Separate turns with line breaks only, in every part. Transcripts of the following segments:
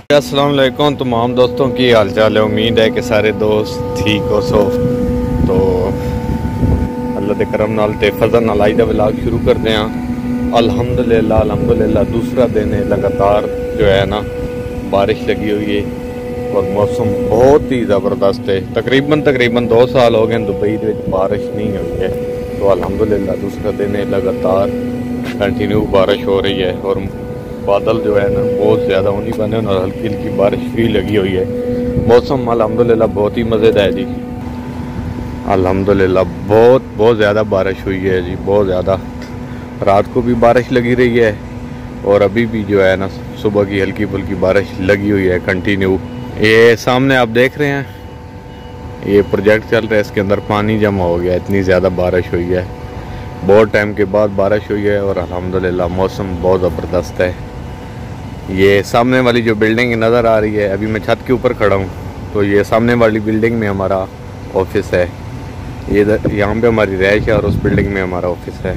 अस्सलाम वालेकुम तमाम दोस्तों की हाल चाल है। उम्मीद है कि सारे दोस्त ठीक हो। तो अल्लाह के करम नाल ते फजल नाल आज दा व्लॉग शुरू करते हैं। अल्हम्दुलिल्लाह दूसरा दिन है लगातार जो है ना बारिश लगी हुई है और मौसम बहुत ही ज़बरदस्त है। तकरीबन 2 साल हो गए दुबई में बारिश नहीं हुई है। तो अल्हम्दुलिल्लाह दूसरा दिन है लगातार कंटिन्यू बारिश हो रही है और बादल जो है ना बहुत ज़्यादा होनी बने और हल्की हल्की बारिश भी लगी हुई है। मौसम अल्हम्दुलिल्लाह बहुत ही मज़ेदार है जी। अल्हम्दुलिल्लाह बहुत ज़्यादा बारिश हुई है जी, बहुत ज़्यादा। रात को भी बारिश लगी रही है और अभी भी जो है ना सुबह की हल्की फुल्की बारिश लगी हुई है कंटिन्यू। ये सामने आप देख रहे हैं ये प्रोजेक्ट चल रहा है, इसके अंदर पानी जमा हो गया, इतनी ज़्यादा बारिश हुई है। बहुत टाइम के बाद बारिश हुई है और अल्हम्दुलिल्लाह मौसम बहुत ज़बरदस्त है। ये सामने वाली जो बिल्डिंग नज़र आ रही है, अभी मैं छत के ऊपर खड़ा हूँ, तो ये सामने वाली बिल्डिंग में हमारा ऑफिस है। ये यहाँ पे हमारी रहाइश है और उस बिल्डिंग में हमारा ऑफिस है।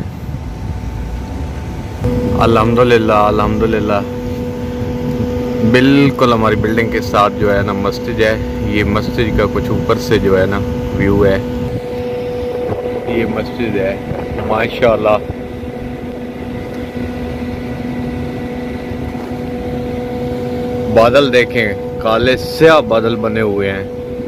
अल्हम्दुलिल्लाह बिल्कुल हमारी बिल्डिंग के साथ जो है ना मस्जिद है। ये मस्जिद का कुछ ऊपर से जो है ना व्यू है। ये मस्जिद है माशाल्लाह। बादल देखें, काले स्याह बादल बने हुए हैं।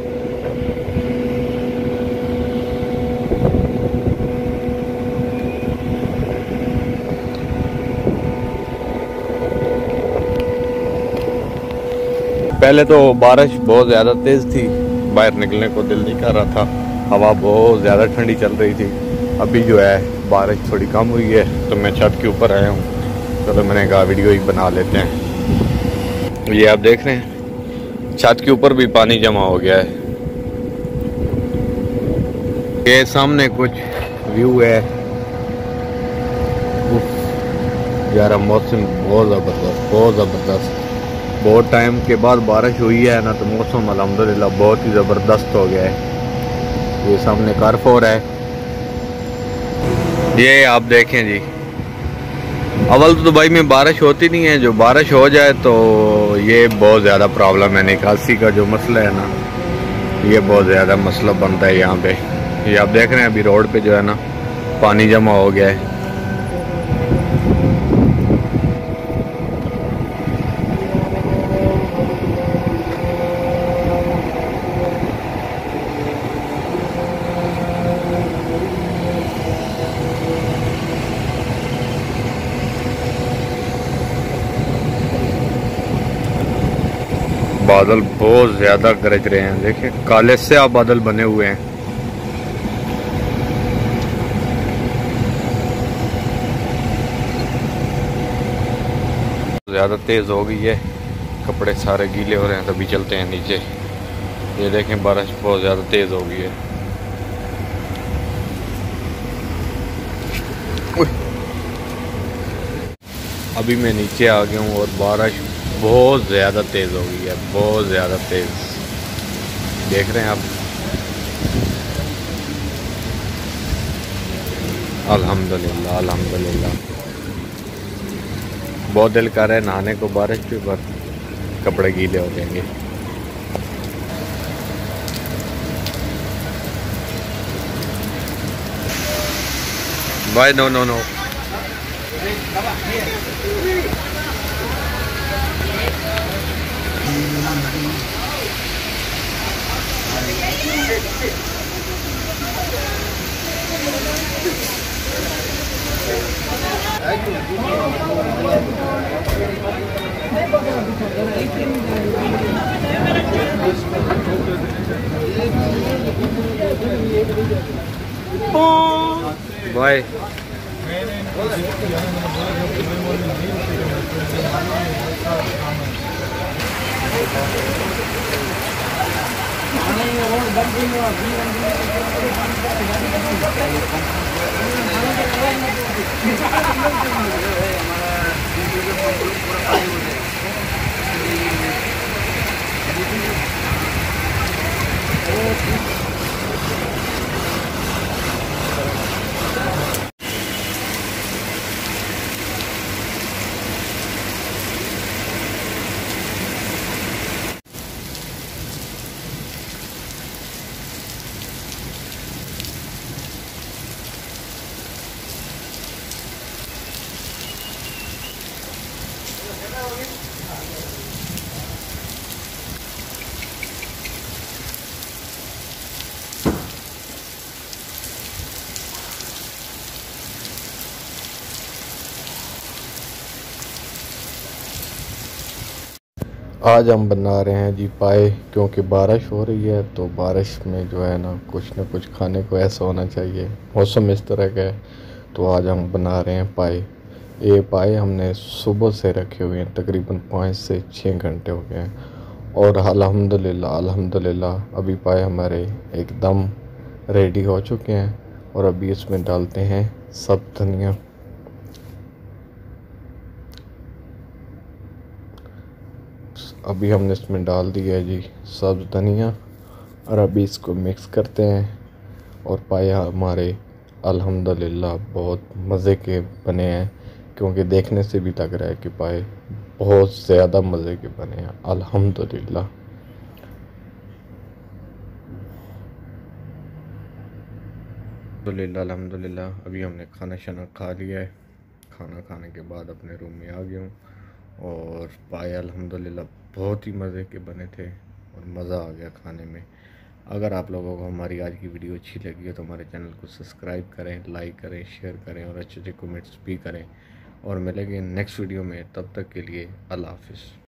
पहले तो बारिश बहुत ज़्यादा तेज़ थी, बाहर निकलने को दिल नहीं कर रहा था, हवा बहुत ज़्यादा ठंडी चल रही थी। अभी जो है बारिश थोड़ी कम हुई है तो मैं छत के ऊपर आया हूँ। चलो मैंने कहा वीडियो ही बना लेते हैं। ये आप देख रहे हैं छत के ऊपर भी पानी जमा हो गया है। ये सामने कुछ व्यू है। यार मौसम बहुत ज़बरदस्त। बहुत टाइम के बाद बारिश हुई है ना तो मौसम अल्हम्दुलिल्लाह बहुत ही ज़बरदस्त हो गया है। ये सामने कारफोर है। ये आप देखें जी, अव्वल तो दुबई में बारिश होती नहीं है, जो बारिश हो जाए तो ये बहुत ज़्यादा प्रॉब्लम है। निकासी का जो मसला है ना ये बहुत ज़्यादा मसला बनता है यहाँ पे। ये आप देख रहे हैं अभी रोड पे जो है ना पानी जमा हो गया है। बादल बहुत ज़्यादा गरज रहे हैं, देखिए काले से आप बादल बने हुए हैं। ज़्यादा तेज़ हो गई है, कपड़े सारे गीले हो रहे हैं, तभी चलते हैं नीचे। ये देखें बारिश बहुत ज़्यादा तेज़ हो गई है। अभी मैं नीचे आ गया हूँ और बारिश बहुत ज़्यादा तेज़ हो गई है, बहुत ज़्यादा तेज़। देख रहे हैं आप। अल्हम्दुलिल्लाह बहुत दिल कर रहा है नहाने को बारिश के, पर कपड़े गीले हो जाएंगे। भाई नो बाय। आज हम बना रहे हैं जी पाए, क्योंकि बारिश हो रही है तो बारिश में जो है ना कुछ खाने को ऐसा होना चाहिए, मौसम इस तरह का है। तो आज हम बना रहे हैं पाए। ये पाए हमने सुबह से रखे हुए हैं, तकरीबन 5 से 6 घंटे हो गए हैं। और अल्हम्दुलिल्लाह अल्हम्दुलिल्लाह अभी पाए हमारे एकदम रेडी हो चुके हैं। और अभी इसमें डालते हैं सब धनिया। अभी हमने इसमें डाल दिया है जी सब्ज़ धनिया, और अभी इसको मिक्स करते हैं। और पाया हमारे अल्हम्दुलिल्लाह बहुत मज़े के बने हैं, क्योंकि देखने से भी लग रहा है कि पाए बहुत ज़्यादा मज़े के बने हैं अल्हम्दुलिल्लाह। अल्हम्दुलिल्लाह अभी हमने खाना शाना खा लिया है। खाना खाने के बाद अपने रूम में आ गया हूँ। और पाए अल्हम्दुलिल्लाह बहुत ही मज़े के बने थे और मज़ा आ गया खाने में। अगर आप लोगों को हमारी आज की वीडियो अच्छी लगी है तो हमारे चैनल को सब्सक्राइब करें, लाइक करें, शेयर करें और अच्छे अच्छे कमेंट्स भी करें। और मिलेंगे नेक्स्ट वीडियो में, तब तक के लिए अल्लाह हाफ़िज़।